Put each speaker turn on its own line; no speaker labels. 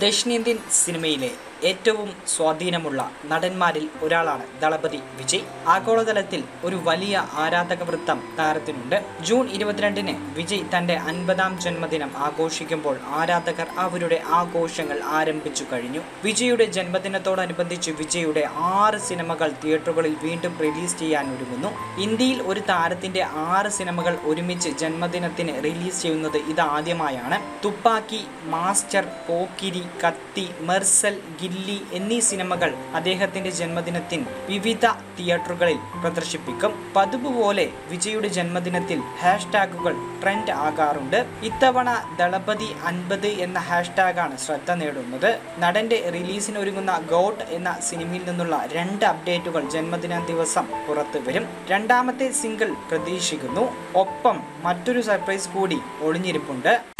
ദക്ഷിണേന്ത്യൻ സിനിമയിലെ ഏറ്റവും സ്വാധീനമുള്ള നടന്മാരിൽ ഒരാളാണ് ദളപതി വിജയ്. ആഗോളതലത്തിൽ ഒരു വലിയ ആരാധക വൃത്തം താരത്തിനുണ്ട്. ജൂൺ 22-ന് വിജയ് തന്റെ 50ാം ജന്മദിനം ആഘോഷിക്കുമ്പോൾ ആരാധകർ അവരുടെ ആഘോഷങ്ങൾ ആരംഭിച്ചു കഴിഞ്ഞു. വിജയുടെ ജന്മദിനത്തോടനുബന്ധിച്ച് വിജയുടെ 6 സിനിമകൾ തിയേറ്ററുകളിൽ വീണ്ടും റിലീസ് ചെയ്യാൻ ഒരുങ്ങുന്നു. ഇന്ത്യയിൽ ഒരു താരത്തിന്റെ 6 സിനിമകൾ ഒരുമിച്ച് ജന്മദിനത്തിന് റിലീസ് ചെയ്യുന്നത് ഇതാദ്യമായാണ്. തുപ്പാക്കി, മാസ്റ്റർ, പോക്കിരി, കത്തി, മെർസൽ, ഗില്ലി എന്നീ സിനിമകൾ അദ്ദേഹത്തിന്റെ ജന്മദിനത്തിന് വിവിധ തിയേറ്ററുകളിൽ പ്രദർശിപ്പിക്കും. പതിവ് പോലെ വിജയുടെ ജന്മദിനത്തിൽ ഹാഷ്ടാഗുകൾ ട്രെൻഡ് ആകാറുണ്ട്. ഇത്തവണ ദളപതി 50 എന്ന ഹാഷ്ടാഗാണ് ശ്രദ്ധ നേടുന്നത്. നടന്റെ റിലീസിന് ഒരുങ്ങുന്ന ഗോഡ് എന്ന സിനിമയിൽ നിന്നുള്ള 2 അപ്ഡേറ്റുകൾ ജന്മദിന ദിവസം പുറത്തു വരും. 2ാമത്തെ സിംഗിൾ പ്രതീക്ഷിക്കുന്നു. ഒപ്പം മറ്റൊരു സർപ്രൈസ് കൂടി ഒളിഞ്ഞിരിപ്പുണ്ട്.